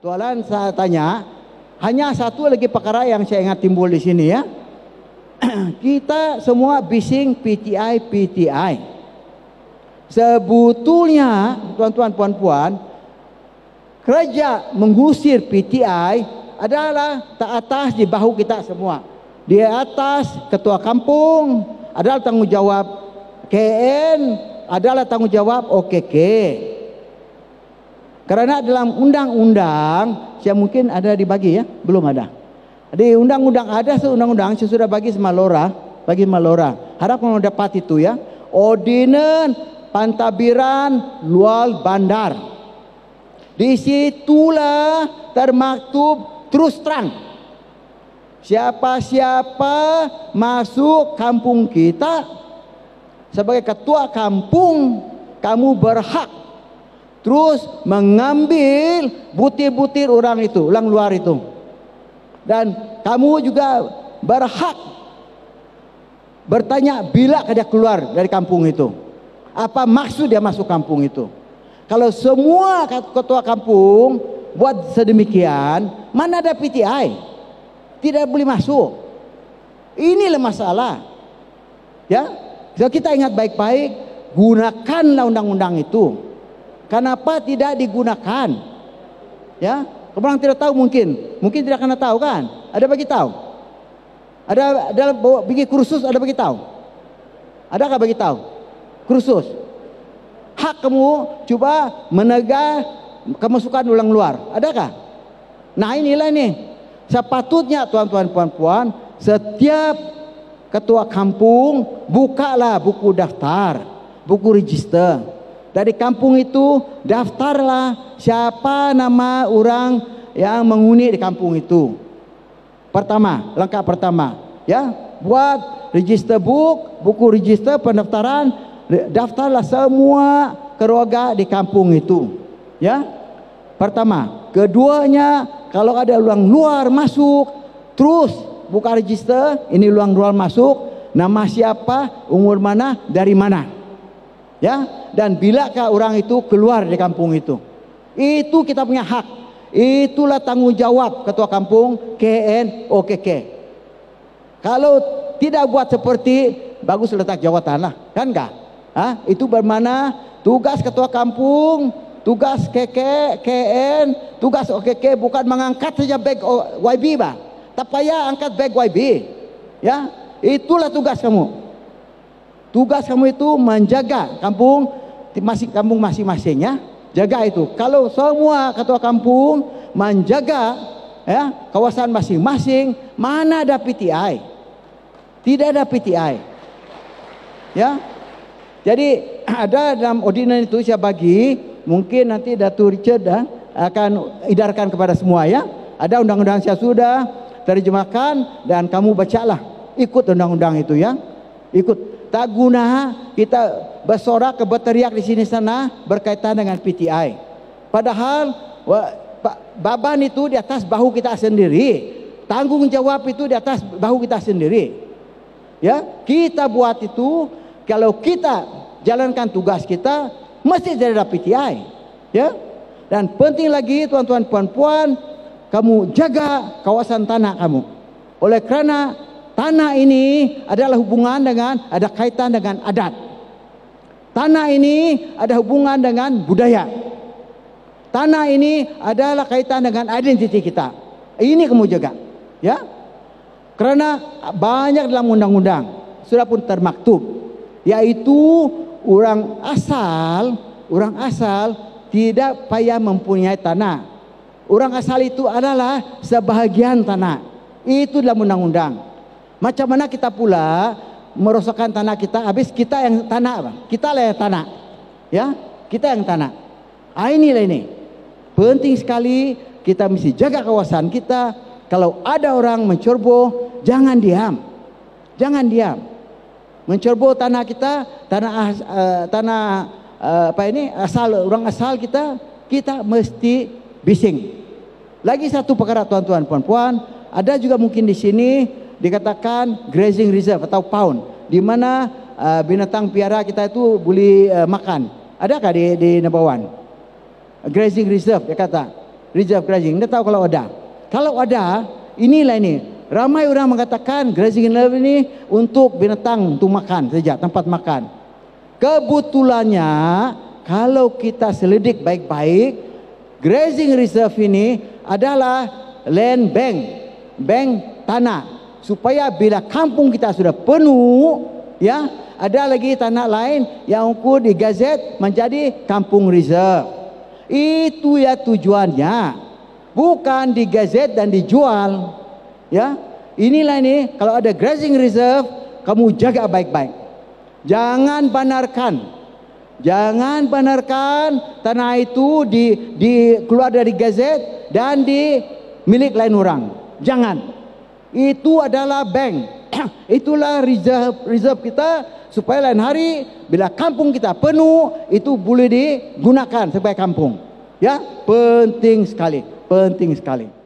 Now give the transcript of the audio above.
Tualan saya tanya, hanya satu lagi perkara yang saya ingat timbul di sini ya. Kita semua bising PTI. Sebetulnya tuan-tuan puan-puan, kerja mengusir PTI adalah tak atas di bahu kita semua. Di atas ketua kampung adalah tanggung jawab KN, adalah tanggung jawab OKK. Karena dalam undang-undang, saya mungkin ada dibagi ya, belum ada. Di undang-undang ada, undang-undang saya sudah bagi sama Lora, harap mau dapat itu ya. Ordinance Pantabiran Lual Bandar. Disitulah termaktub terus terang. Siapa-siapa masuk kampung kita sebagai ketua kampung, kamu berhak terus mengambil butir-butir orang itu, orang luar itu. Dan kamu juga berhak bertanya bila dia keluar dari kampung itu. Apa maksud dia masuk kampung itu? Kalau semua ketua kampung buat sedemikian, mana ada PTI? Tidak boleh masuk. Inilah masalah. Ya, so kita ingat baik-baik, gunakanlah undang-undang itu. Kenapa tidak digunakan? Ya, orang tidak tahu mungkin tidak kena tahu kan? Ada bagi tahu? Ada bagi kursus, ada bagi tahu? Adakah bagi tahu? Kursus. Hak kamu coba menegak kemasukan orang luar. Adakah? Nah inilah nih. Sepatutnya tuan-tuan puan-puan, setiap ketua kampung bukalah buku daftar, buku register. Dari kampung itu daftarlah siapa nama orang yang menghuni di kampung itu. Pertama, langkah pertama, ya, buat register buku register pendaftaran, daftarlah semua keluarga di kampung itu. Ya. Pertama, keduanya kalau ada orang luar masuk, terus buka register, ini orang luar masuk, nama siapa, umur mana, dari mana. Ya, dan bilakah orang itu keluar dari kampung itu. Itu kita punya hak. Itulah tanggung jawab ketua kampung KN OKK. Kalau tidak buat seperti, bagus letak jawatan lah, kan enggak? Itu bermana tugas ketua kampung, tugas KN, tugas OKK bukan mengangkat saja beg YB bah. Tak payah angkat beg YB. Ya, itulah tugas kamu. Tugas kamu itu menjaga kampung masing-masing ya. Jaga itu. Kalau semua ketua kampung menjaga ya kawasan masing-masing, mana ada PTI? Tidak ada PTI. Ya. Jadi ada dalam ordinance itu saya bagi, mungkin nanti Datuk Richard akan edarkan kepada semua ya. Ada undang-undang saya sudah terjemahkan dan kamu bacalah. Ikut undang-undang itu ya. Ikut. Tak guna kita bersorak berteriak di sini sana berkaitan dengan PTI. Padahal beban itu di atas bahu kita sendiri. Tanggung jawab itu di atas bahu kita sendiri. Ya, kita buat itu, kalau kita jalankan tugas kita mesti ada PTI. Ya. Dan penting lagi tuan-tuan puan-puan, kamu jaga kawasan tanah kamu. Oleh kerana tanah ini adalah hubungan dengan, ada kaitan dengan adat. Tanah ini ada hubungan dengan budaya. Tanah ini adalah kaitan dengan identiti kita. Ini kamu jaga, ya. Karena banyak dalam undang-undang sudah pun termaktub, yaitu orang asal tidak payah mempunyai tanah. Orang asal itu adalah sebahagian tanah. Itu dalam undang-undang. Macam mana kita pula merosakkan tanah kita, habis kita yang tanah, bang. Kita lah yang tanah, ya, kita yang tanah. Inilah ini penting sekali, kita mesti jaga kawasan kita. Kalau ada orang mencerboh, jangan diam, mencerboh tanah kita, asal orang asal kita mesti bising. Lagi satu perkara tuan-tuan puan-puan, ada juga mungkin di sini dikatakan grazing reserve atau pound, di mana binatang piara kita itu boleh makan. Adakah di Number One? Grazing reserve dia kata. reserve grazing. Anda tahu kalau ada? Kalau ada, inilah ini. Ramai orang mengatakan grazing reserve ini untuk binatang untuk makan saja, tempat makan. Kebetulannya kalau kita selidik baik-baik, grazing reserve ini adalah land bank, bank tanah, supaya bila kampung kita sudah penuh, ya, ada lagi tanah lain yang ukur di gazet menjadi kampung reserve. Itu ya tujuannya, bukan di gazet dan dijual. Ya, inilah ini. Kalau ada grazing reserve, kamu jaga baik-baik. Jangan benarkan tanah itu keluar dari gazet dan di milik lain orang. Jangan. Itu adalah bank. Itulah reserve kita, supaya lain hari bila kampung kita penuh, itu boleh digunakan sebagai kampung. Ya, penting sekali, penting sekali.